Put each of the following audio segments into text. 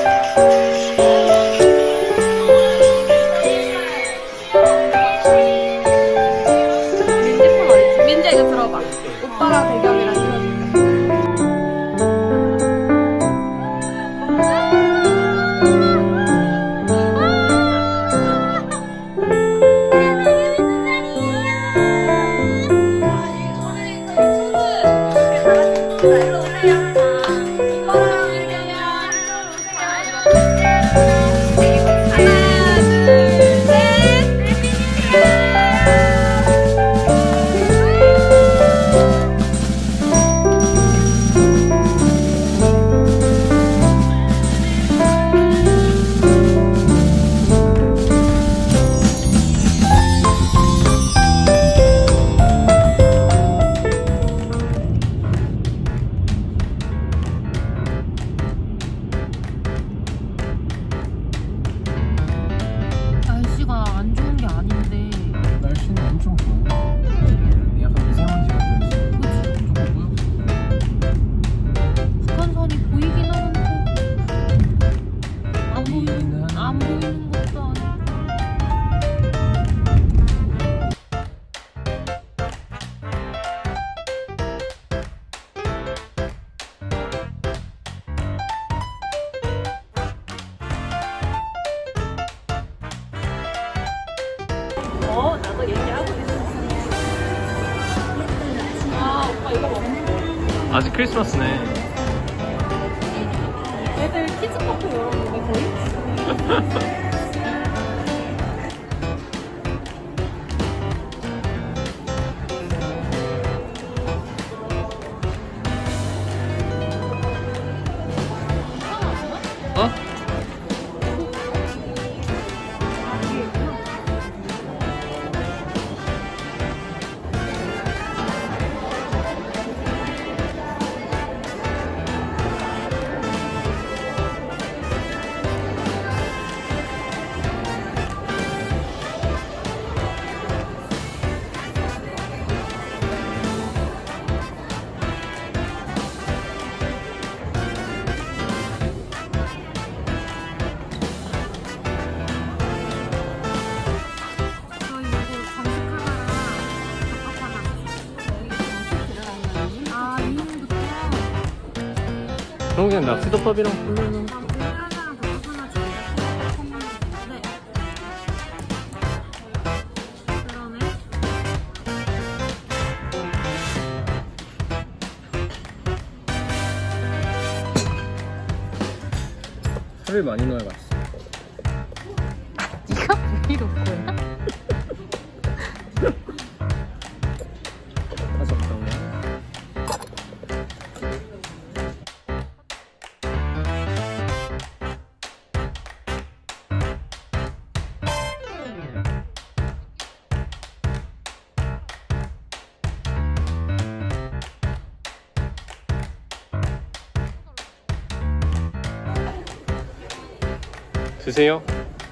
민재 이거 들어봐. 오빠랑 배경이랑 들어봐. 날씨가 안 좋은 게 아닌데. 날씨는 엄청 좋아요. 약간 미세먼지가 껴있어. 조금 보여? 북한산이 보이긴 하는데 안 보이는 것도 아니고. 나도 얘기하고 있어. 아, 오빠 이거 먹는 아직 크리스마스네. 애들 키즈카페 열었는데 거의? 어? 그럼 그냥 낚시덮밥이랑 풀면 살을 많이 넣어야 맛있어. 네가 왜 이럴 거야? 다 적당해. 드세요.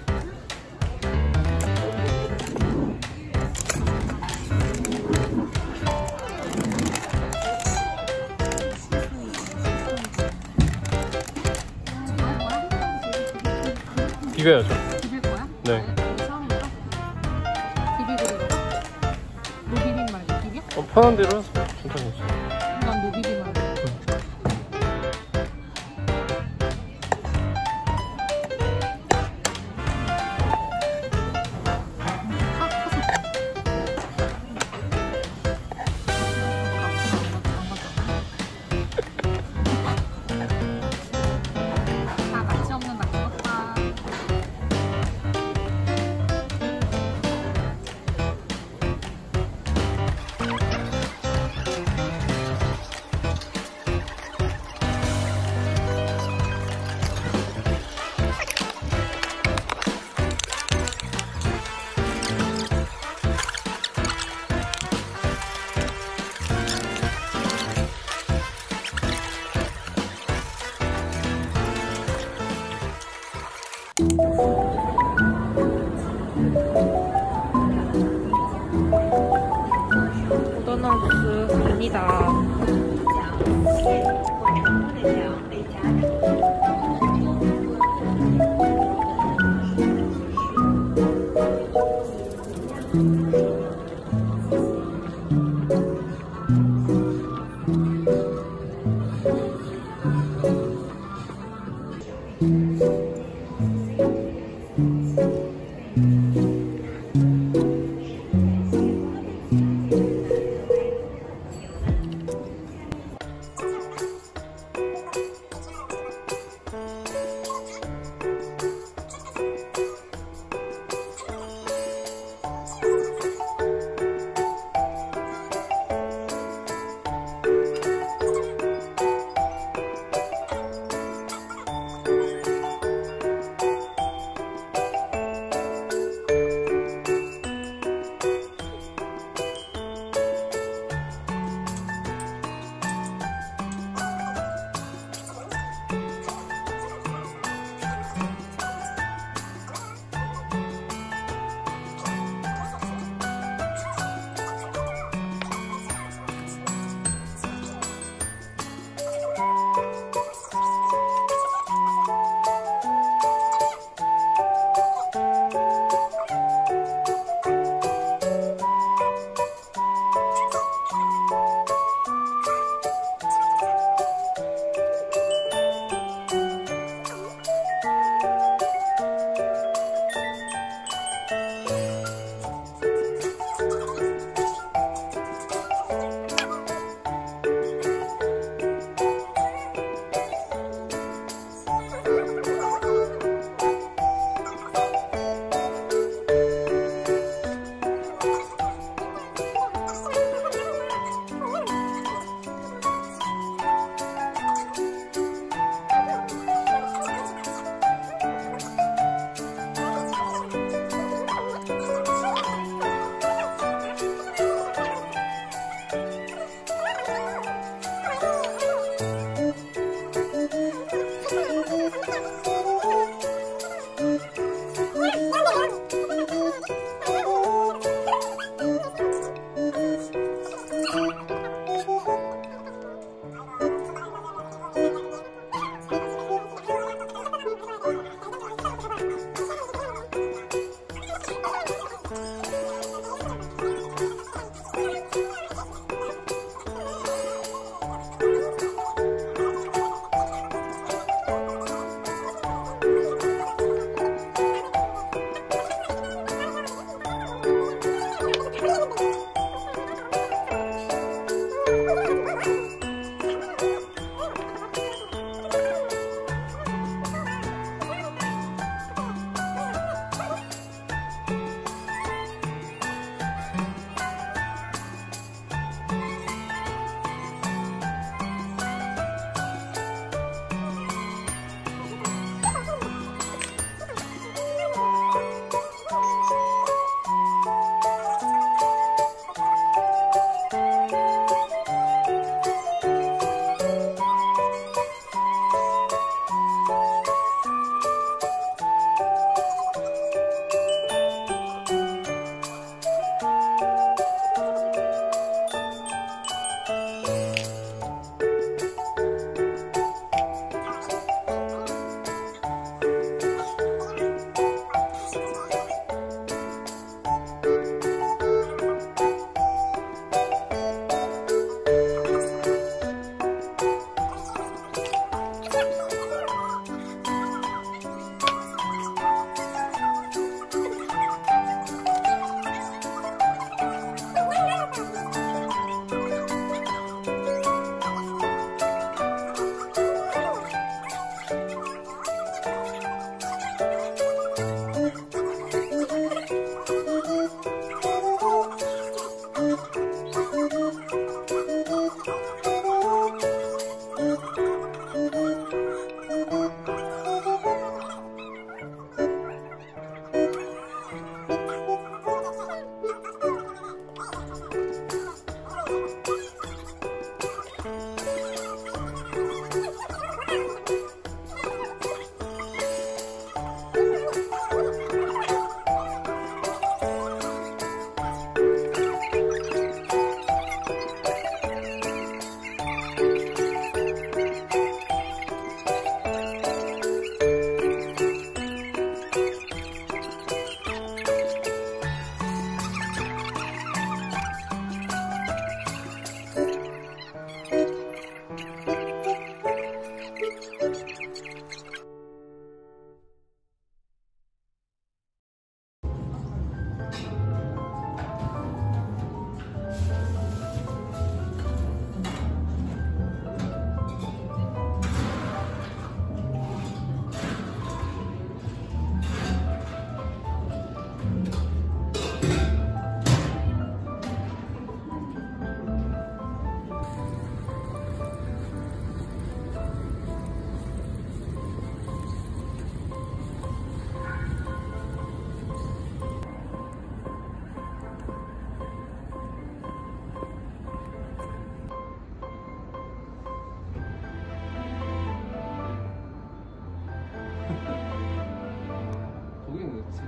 비벼야죠. 비빌 거야? 네. 처음부터? 비비고 들어가? 노비빔 말고 비벼? 편한 대로 해서 진짜 좋지. 난 노비빔 말고. 다 같이 없는 낚시덮밥.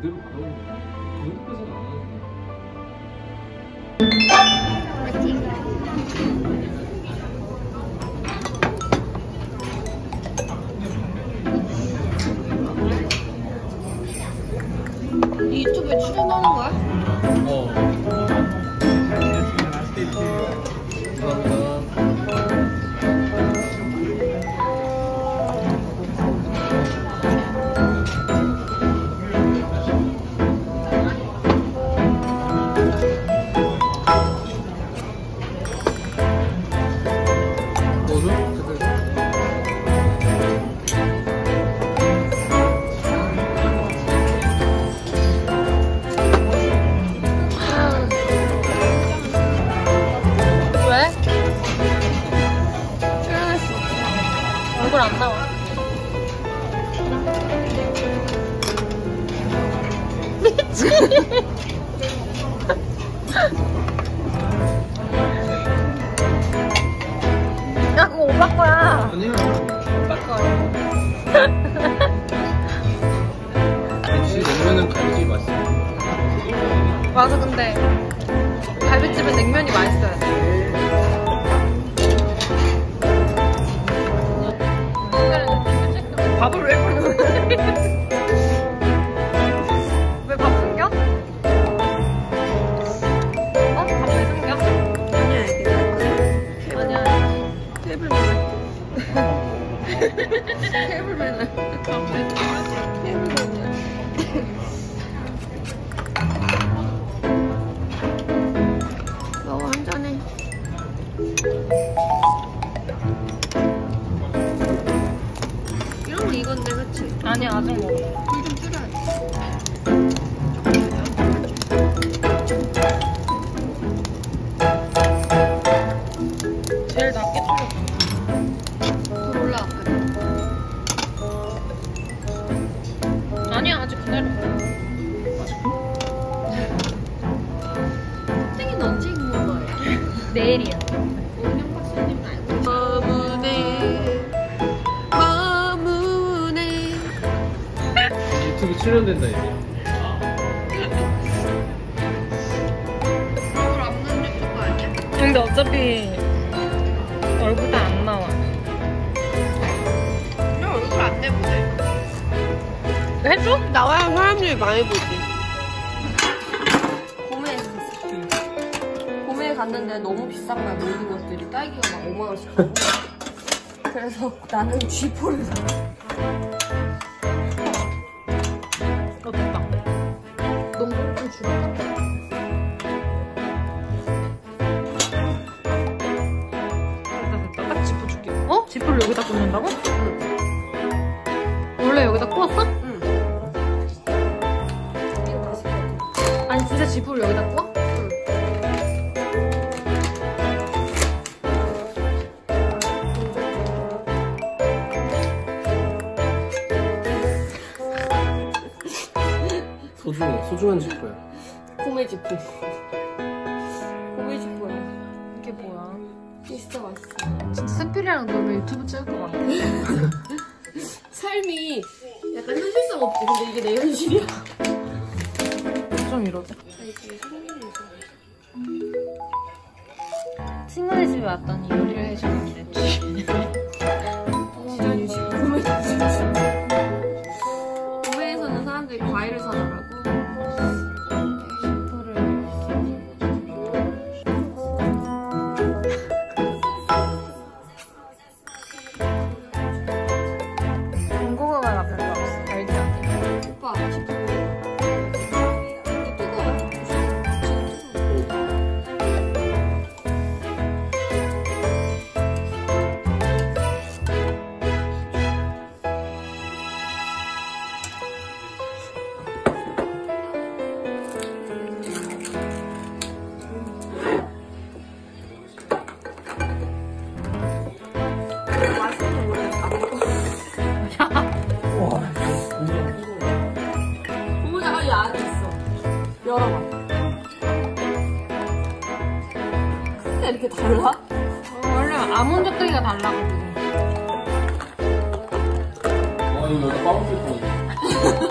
그대로 가져오는 거야. 그대로까지는 안 하는데. 이 유튜브에 출연하는 거야? 얼굴 안 나와. 미치. 야, 그거 오빠 거야. 아니야. 오빠 거야. 역시 냉면은 갈비찜이 맛있어. 맞아, 근데 갈비집은 냉면이 맛있어야 돼. 밥을 왜 부르는 거야? 왜 밥 숨겨? 어? 밥 왜 숨겨? 아니야, 이게. 아니야. 테이블 매너. 테이블 매너. 테이블 매너. 너무 한잔해. 이런 거 이건데, 그치? 아니야, 아직 먹어. 불 좀 줄여야지. 제일 낮게 줄여. 불 올라왔거든. 아니야, 아직 기다려. 땡이는 언제 입는 거예요? 내일이야. 오년 박사님 알고. 거무네. 유튜브 출연된다 이제. 얼굴 없는 유튜브 아니야? 근데 어차피 얼굴 다 안 나와. 너 얼굴 안 내보내. 해줘? 나와야 사람들이 많이 보지. 봄에 봄에 갔는데 너무 비싼 거야. 모든 것들이 딸기가 막 5만 원씩 하고. 그래서 나는 G4를 사. 어떻다. 너무 좀 줄여. 됐다. 딱 지퍼 줄게. 어? 지퍼를 여기다 꽂는다고? 원래 여기다 꽂았어? 응. 이거 다시 꽂아. 아니 진짜 지퍼를 여기다 꽂아? 소중한 지퍼야. 봄의 지포. 봄의 지포야. 이게 뭐야? 진짜 맛있어. 진짜 샘필이랑 놀면 유튜브 찍을 것 같아. 삶이 약간 현실성 없지. 근데 이게 내 현실이야. 좀 이러자. 아니, 되게 생일이 친구네 집에 왔더니 요리를 해주는데 지연이 지금 봄에 봄에서는 사람들이 과일을 사더라고. 지퍼를 군고구마가 별로 없어. 달지 않게. 오빠, 지금 이거 뜨거워. 지금 뜨거워. 맛있는 노래 다 먹어. 와, 진짜. 뭐야, 이 안에 있어. 열어봐. 근데 이렇게 달라? 원래 아몬드 크기가 달라가지고. 와, 이거 여기 빵 뜯고.